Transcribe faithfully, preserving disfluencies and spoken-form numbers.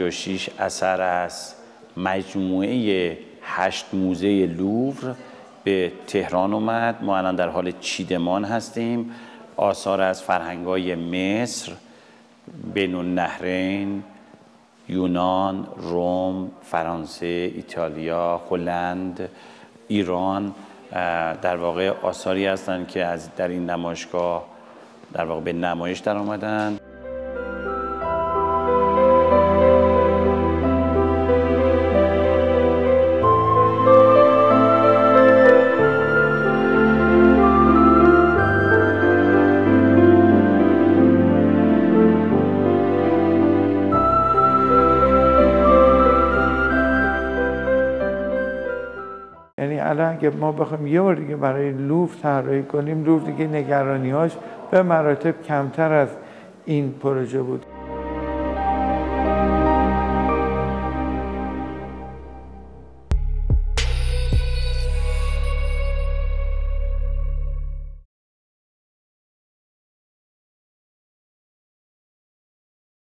پنجاه و شش اثر از مجموعه هشت موزه لوور به تهران اومد. ما الان در حال چیدمان هستیم. آثار از فرهنگ‌های مصر، بین النهرین، یونان، روم، فرانسه، ایتالیا، هلند، ایران در واقع آثاری هستند که از در این نمایشگاه در واقع به نمایش در آمدند. یعنی الان اگه ما بخوایم یه بار دیگه برای لوور طراحی کنیم، لوور دیگه نگرانی‌هاش به مراتب کمتر از این پروژه بود.